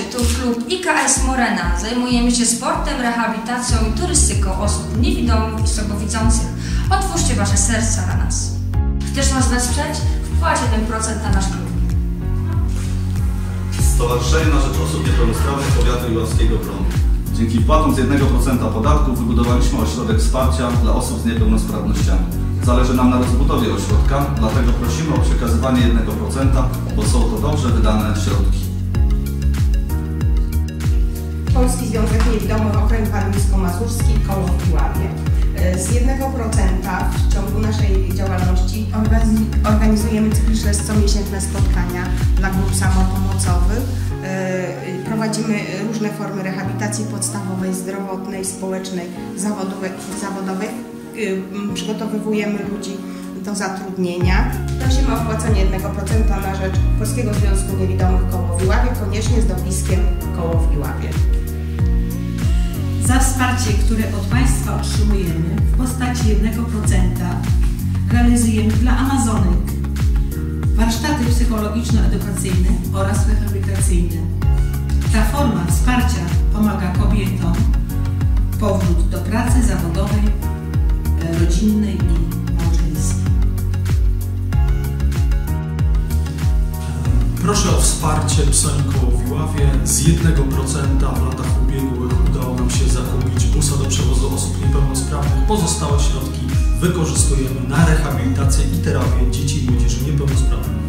tu klub IKS Morena. Zajmujemy się sportem, rehabilitacją i turystyką osób niewidomych i słabowidzących. Otwórzcie wasze serca na nas. Chcesz nas wesprzeć? Wpłać 1% na nasz klub. Stowarzyszenie na Rzecz Osób Niepełnosprawnych Powiatu Iławskiego PRON. Dzięki wpłatom z 1% podatku wybudowaliśmy ośrodek wsparcia dla osób z niepełnosprawnościami. Zależy nam na rozbudowie ośrodka, dlatego prosimy o przekazywanie 1%, bo są to dobrze wydane środki. Polski Związek Niewidomych Okręg Warmińsko-Mazurski, koło w Iławie. Z 1% w ciągu naszej działalności organizujemy cykliczne comiesięczne spotkania dla grup samopomocowych. Prowadzimy różne formy rehabilitacji podstawowej, zdrowotnej, społecznej, zawodowej. Przygotowujemy ludzi do zatrudnienia. Prosimy o wpłacenie 1% na rzecz Polskiego Związku Niewidomych koło w Iławie, koniecznie z dopiskiem koło w Iławie. Za wsparcie, które od Państwa otrzymujemy w postaci 1%, realizujemy dla Amazonek warsztaty psychologiczno-edukacyjne oraz rehabilitacyjne. Ta forma wsparcia pomaga kobietom w powrót do pracy zawodowej, rodzinnej i małżeńskiej. Proszę o wsparcie Psoń koło w Iławie. Z 1% w latach ubiegłych udało nam się zakupić busa do przewozu osób niepełnosprawnych. Pozostałe środki wykorzystujemy na rehabilitację i terapię dzieci i młodzieży niepełnosprawnych.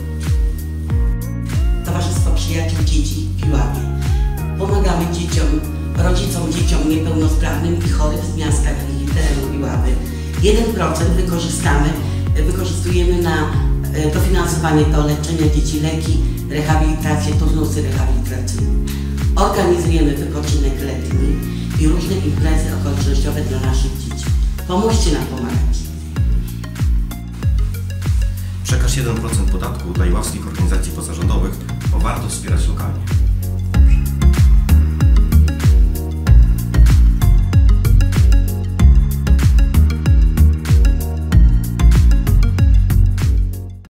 Towarzystwo Przyjaciół Dzieci w Iławie. Pomagamy rodzicom dzieciom niepełnosprawnym i chorym z miasta i terenu Iławy. 1% wykorzystujemy na dofinansowanie do leczenia dzieci, leki, rehabilitację, turnusy rehabilitacyjne. Organizujemy wypoczynek letni i różne imprezy okolicznościowe dla naszych dzieci. Pomóżcie nam pomagać. Przekaż 1% podatku dla iławskich organizacji pozarządowych, bo warto wspierać lokalnie.